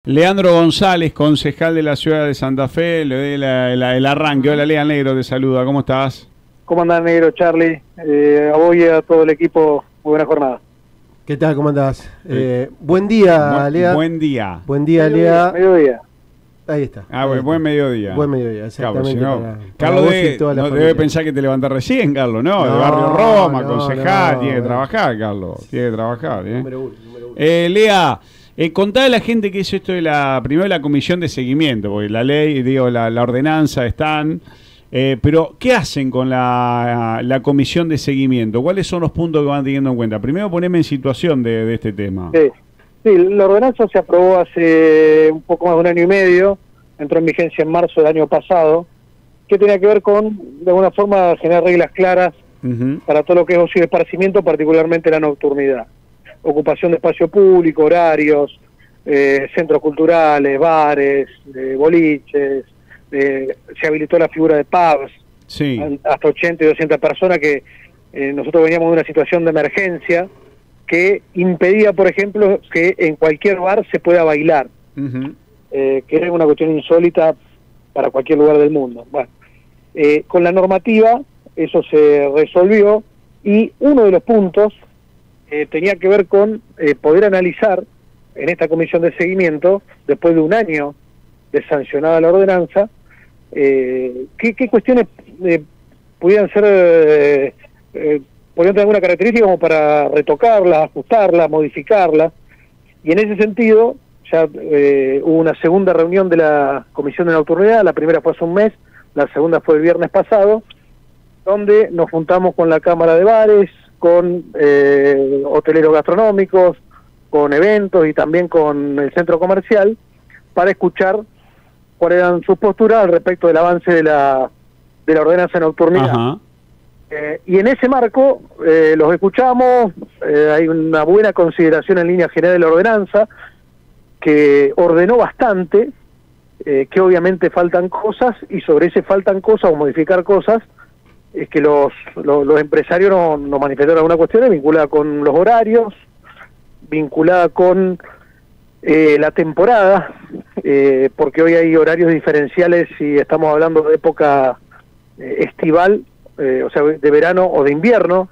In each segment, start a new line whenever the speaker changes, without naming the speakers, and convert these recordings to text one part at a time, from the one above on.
Leandro González, concejal de la ciudad de Santa Fe, le doy el arranque. Hola, Lea, Negro, te saluda, ¿cómo estás?
¿Cómo andás, Negro, Charlie? A vos y a todo el equipo, muy buena jornada.
¿Qué tal? ¿Cómo andás? Buen día, Lea.
Buen día.
Buen día, Lea.
Mediodía.
Ahí está.
Buen mediodía.
Buen mediodía, exactamente.
Claro, Carlos debe pensar que te levantás recién, Carlos, ¿no? De Barrio Roma, concejal, tiene que trabajar, Carlos. Tiene que trabajar,
Número uno.
Lea, contá a la gente qué es esto de primero la comisión de seguimiento, porque la ley, la ordenanza están, pero ¿qué hacen con la comisión de seguimiento? ¿Cuáles son los puntos que van teniendo en cuenta? Primero poneme en situación de este tema.
Sí, la ordenanza se aprobó hace un poco más de un año y medio, entró en vigencia en marzo del año pasado, que tenía que ver con, de alguna forma, generar reglas claras para todo lo que es ocio y esparcimiento, particularmente la nocturnidad. Ocupación de espacio público, horarios, centros culturales, bares, boliches, se habilitó la figura de pubs,
sí,
hasta 80 y 200 personas que nosotros veníamos de una situación de emergencia que impedía, por ejemplo, que en cualquier bar se pueda bailar, que era una cuestión insólita para cualquier lugar del mundo. Bueno, con la normativa eso se resolvió y uno de los puntos tenía que ver con poder analizar en esta comisión de seguimiento, después de un año de sancionada la ordenanza, qué cuestiones pudieran ser... podrían tener alguna característica como para retocarla, ajustarla, modificarla, y en ese sentido ya hubo una segunda reunión de la Comisión de Nocturnidad, la primera fue hace un mes, la segunda fue el viernes pasado, donde nos juntamos con la Cámara de Bares, con hoteleros gastronómicos, con eventos y también con el centro comercial, para escuchar cuáles eran sus posturas al respecto del avance de la ordenanza de nocturnidad.
Ajá.
Y en ese marco los escuchamos, hay una buena consideración en línea general de la ordenanza, que ordenó bastante, que obviamente faltan cosas, y sobre ese faltan cosas o modificar cosas, es que los empresarios nos manifestaron algunas cuestiones vinculadas con los horarios, vinculada con la temporada, porque hoy hay horarios diferenciales si estamos hablando de época estival, o sea, de verano o de invierno,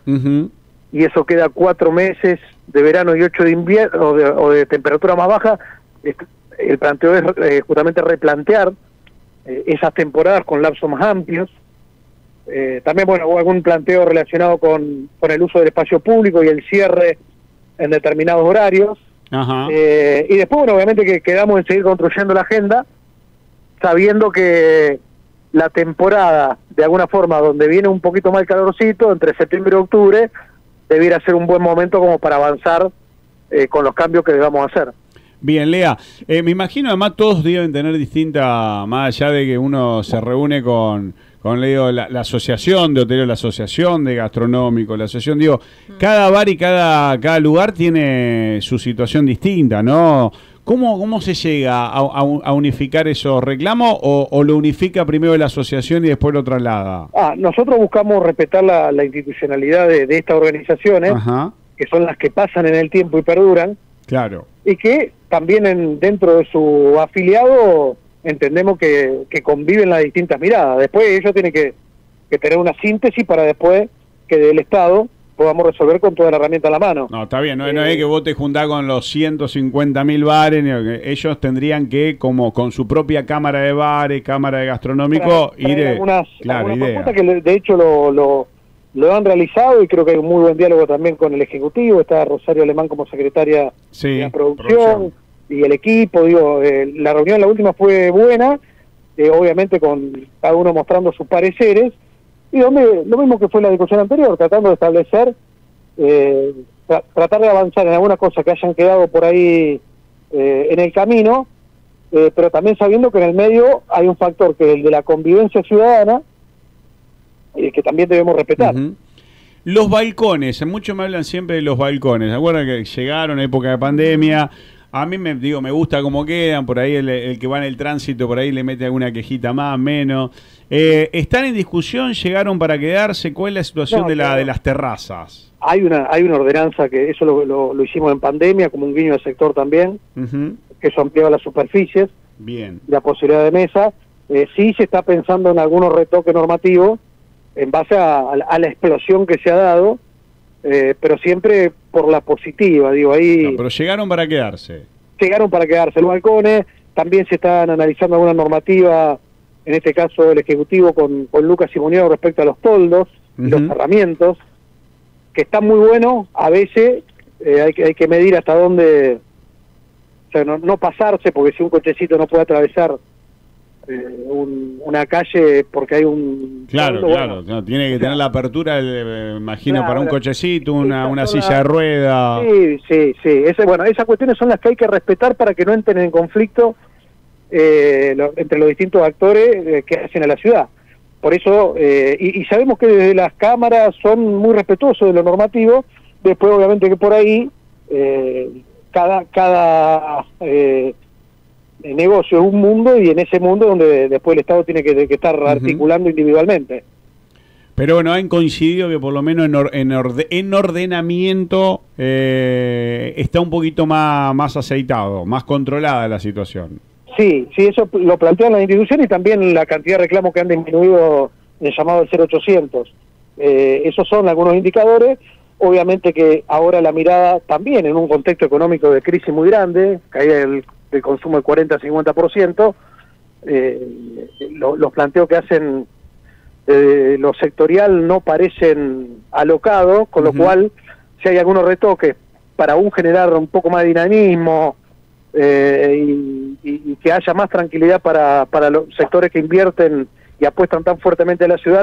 y eso queda 4 meses de verano y 8 de invierno, o de temperatura más baja. El planteo es justamente replantear esas temporadas con lapsos más amplios. También, bueno, hubo algún planteo relacionado con el uso del espacio público y el cierre en determinados horarios.
Ajá.
Y después, bueno, obviamente que quedamos en seguir construyendo la agenda, sabiendo que la temporada, de alguna forma, donde viene un poquito más el calorcito, entre septiembre y octubre, debiera ser un buen momento como para avanzar con los cambios que debamos hacer.
Bien, Lea, me imagino además todos deben tener distinta, más allá de que uno se reúne con la asociación de hoteleros, la asociación de gastronómicos, la asociación, digo, cada bar y cada lugar tiene su situación distinta, ¿no? ¿Cómo se llega a unificar esos reclamos o lo unifica primero la asociación y después lo traslada?
Nosotros buscamos respetar la institucionalidad de estas organizaciones, que son las que pasan en el tiempo y perduran.
Claro.
Y que también dentro de su afiliado entendemos que conviven las distintas miradas. Después ellos tienen que tener una síntesis para después que del Estado podamos resolver con toda la herramienta a la mano. No,
está bien, no es que vos te juntás con los 150.000 bares, ellos tendrían que, como con su propia cámara de bares, cámara de gastronómico, ir...
algunas propuestas que de hecho lo han realizado, y creo que hay un muy buen diálogo también con el Ejecutivo. Está Rosario Alemán como secretaria de la producción y el equipo. La reunión, la última, fue buena, obviamente con cada uno mostrando sus pareceres, y donde lo mismo que fue la discusión anterior, tratando de establecer, tratar de avanzar en algunas cosas que hayan quedado por ahí en el camino, pero también sabiendo que en el medio hay un factor que es el de la convivencia ciudadana, que también debemos respetar.
Los balcones, muchos me hablan siempre de los balcones. ¿Se acuerdan que llegaron en época de pandemia? A mí me gusta cómo quedan, por ahí el que va en el tránsito, por ahí le mete alguna quejita más, menos. ¿Están en discusión? ¿Llegaron para quedarse? ¿Cuál es la situación de las terrazas?
Hay una ordenanza que eso lo hicimos en pandemia, como un guiño al sector también, que eso ampliaba las superficies,
bien,
la posibilidad de mesa. Sí se está pensando en algunos retoques normativos en base a la explosión que se ha dado, pero siempre por la positiva, digo, ahí...
No, pero llegaron para quedarse.
Llegaron para quedarse los balcones, también se están analizando alguna normativa, en este caso el Ejecutivo con Lucas Simoniano respecto a los toldos, los cerramientos, que están muy buenos, a veces hay que medir hasta dónde, o sea, no pasarse, porque si un cochecito no puede atravesar una calle porque hay un...
Claro,
toldo,
claro,
bueno,
no, tiene que tener la apertura, imagino,
claro,
para un cochecito, una
son
silla de rueda.
Sí. Bueno, esas cuestiones son las que hay que respetar para que no entren en conflicto entre los distintos actores que hacen a la ciudad. Por eso, y sabemos que desde las cámaras son muy respetuosos de lo normativo, después obviamente que por ahí cada negocio es un mundo, y en ese mundo donde después el Estado tiene que estar articulando individualmente.
Pero bueno, han coincidido que por lo menos en ordenamiento está un poquito más aceitado, más controlada la situación.
Sí, eso lo plantean las instituciones, y también la cantidad de reclamos que han disminuido en el llamado del 0800. Esos son algunos indicadores. Obviamente que ahora la mirada también en un contexto económico de crisis muy grande, caída del consumo del 40-50%, los planteos que hacen lo sectorial no parecen alocados, con lo cual si hay algunos retoques para generar un poco más de dinamismo y que haya más tranquilidad para los sectores que invierten y apuestan tan fuertemente a la ciudad,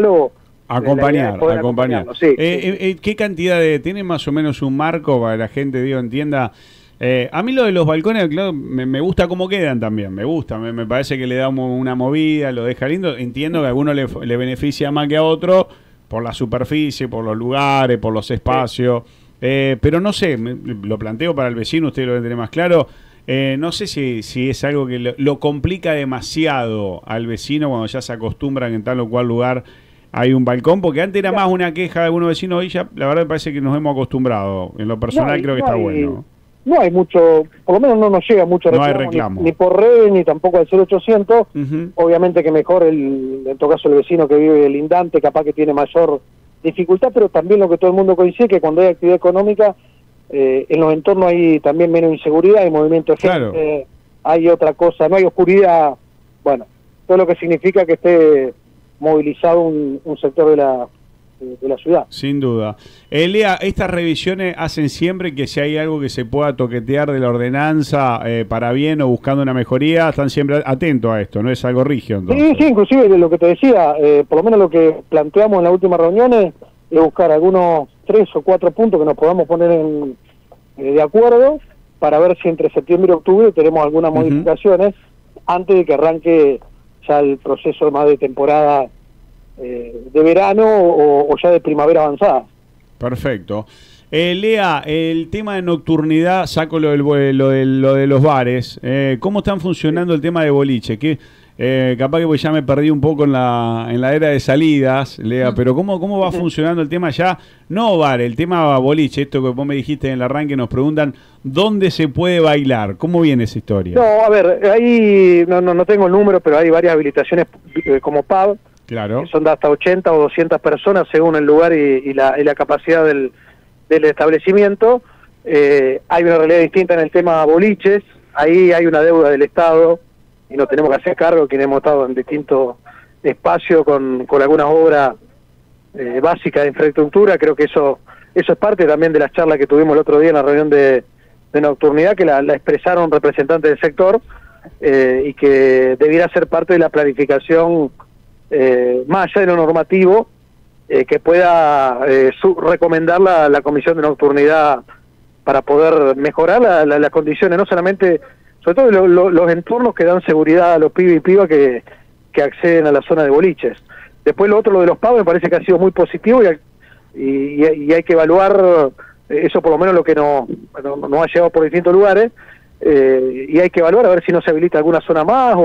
acompañarlo. Sí.
¿Qué cantidad tiene más o menos un marco para que la gente entienda? A mí lo de los balcones, claro, me gusta cómo quedan también, me parece que le da una movida, lo deja lindo. Entiendo que a alguno le beneficia más que a otro por la superficie, por los lugares, por los espacios, pero no sé, lo planteo para el vecino, usted lo debe tener más claro. No sé si es algo que lo complica demasiado al vecino cuando ya se acostumbran en tal o cual lugar hay un balcón, porque antes era más una queja de algunos vecinos, hoy ya la verdad me parece que nos hemos acostumbrado. En lo personal creo que está bueno.
No hay mucho, por lo menos no nos llega mucho reclamo, ni por redes ni tampoco al 0800. Obviamente que mejor en todo caso el vecino que vive lindante capaz que tiene mayor dificultad, pero también lo que todo el mundo coincide que cuando hay actividad económica en los entornos hay también menos inseguridad, hay movimiento de gente, hay otra cosa, no hay oscuridad, bueno, todo lo que significa que esté movilizado un sector de la ciudad.
Sin duda. Lea, estas revisiones hacen siempre que si hay algo que se pueda toquetear de la ordenanza para bien o buscando una mejoría, están siempre atentos a esto, no es algo rígido. Entonces.
Sí, inclusive lo que te decía, por lo menos lo que planteamos en las últimas reuniones es buscar algunos 3 o 4 puntos que nos podamos poner de acuerdo para ver si entre septiembre y octubre tenemos algunas modificaciones antes de que arranque ya el proceso más de temporada de verano o ya de primavera avanzada.
Perfecto. Lea, el tema de nocturnidad, saco lo de los bares. ¿Cómo están funcionando el tema de boliche? Capaz que pues ya me perdí un poco en la era de salidas, Lea, pero ¿cómo va funcionando el tema ya? No bar, el tema boliche, esto que vos me dijiste en el arranque, nos preguntan ¿dónde se puede bailar? ¿Cómo viene esa historia?
No, a ver, ahí no tengo el número, pero hay varias habilitaciones como pub,
claro,
que son de hasta 80 o 200 personas según el lugar y la capacidad del establecimiento. Hay una realidad distinta en el tema boliches, ahí hay una deuda del Estado y nos tenemos que hacer cargo, quienes hemos estado en distintos espacios con algunas obras básicas de infraestructura. Creo que eso es parte también de las charlas que tuvimos el otro día en la reunión de nocturnidad, que la expresaron representantes del sector y que debiera ser parte de la planificación más allá de lo normativo, que pueda recomendar la Comisión de Nocturnidad para poder mejorar las condiciones, no solamente, sobre todo los entornos que dan seguridad a los pibes y pibas que acceden a la zona de boliches. Después lo otro, lo de los pagos, me parece que ha sido muy positivo y hay que evaluar, eso por lo menos lo que nos ha llegado por distintos lugares, y hay que evaluar a ver si no se habilita alguna zona más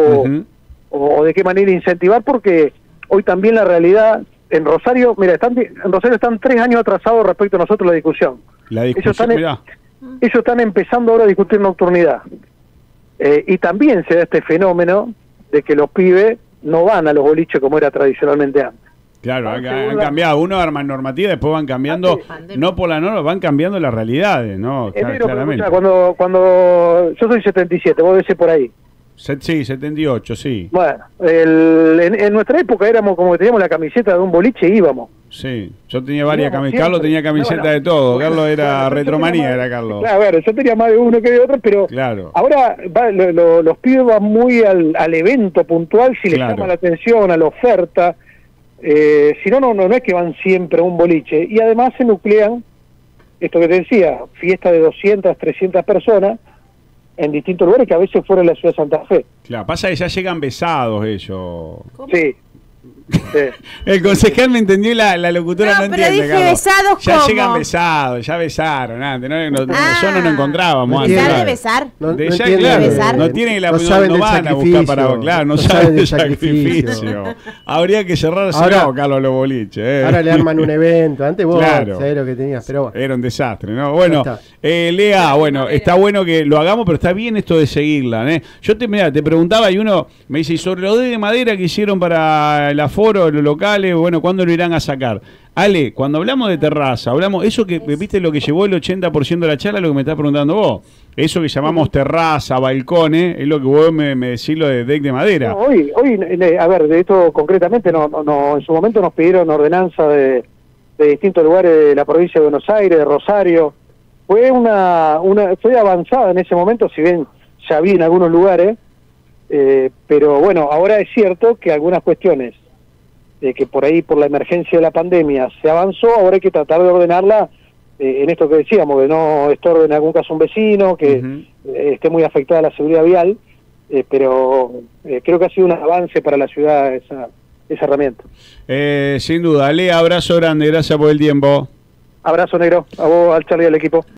o de qué manera incentivar, porque hoy también la realidad en Rosario, mira, en Rosario están 3 años atrasados respecto a nosotros ellos están empezando ahora a discutir nocturnidad. Y también se da este fenómeno de que los pibes no van a los boliches como era tradicionalmente antes.
Claro, han cambiado. Uno arma normativa, después van cambiando, no por la norma, van cambiando las realidades, ¿no? Claramente.
Cuando yo soy 77, vos decís por ahí.
Sí, 78, sí.
Bueno, en nuestra época éramos como que teníamos la camiseta de un boliche y íbamos.
Sí, yo tenía varias camisetas. Carlos tenía camiseta de todo. Carlos era retromanía, era Carlos.
Claro, bueno, yo tenía más de uno que de otro, pero ahora los pibes van muy al evento puntual si les llama la atención, a la oferta. Si no es que van siempre a un boliche. Y además se nuclean, esto que te decía, fiesta de 200, 300 personas en distintos lugares que a veces fuera de la ciudad de Santa Fe.
Claro, pasa que ya llegan besados ellos.
¿Cómo? Sí.
El concejal me entendió y la locutora no entiende.
Pero dije besados,
ya llegan besados, ya besaron antes. Nosotros no nos encontrábamos antes.
¿Besar de besar?
No tienen la no van a buscar para. Claro, no saben del sacrificio. Habría que cerrar Carlos, los boliches.
Ahora le arman un evento. Antes vos sabés lo que tenías, pero bueno.
Era un desastre, ¿no? Bueno, Lea, está bueno que lo hagamos, pero está bien esto de seguirla, Yo te preguntaba y uno me dice, y sobre lo de madera que hicieron para el aforo, los locales, bueno, ¿cuándo lo irán a sacar? Ale, cuando hablamos de terraza, hablamos, eso que, viste, lo que llevó el 80% de la charla, lo que me estás preguntando vos, eso que llamamos terraza, balcones, es lo que vos me decís, lo de deck de madera.
No, hoy, a ver, de esto concretamente, en su momento nos pidieron ordenanza de distintos lugares de la provincia de Buenos Aires, de Rosario. Fue fue avanzada en ese momento, si bien ya había en algunos lugares, pero bueno, ahora es cierto que algunas cuestiones que por ahí, por la emergencia de la pandemia, se avanzó, ahora hay que tratar de ordenarla en esto que decíamos, que no estorbe en algún caso un vecino, que esté muy afectada la seguridad vial, pero creo que ha sido un avance para la ciudad esa herramienta.
Sin duda, Ale, abrazo grande, gracias por el tiempo.
Abrazo, negro, a vos, al Charlie y al equipo.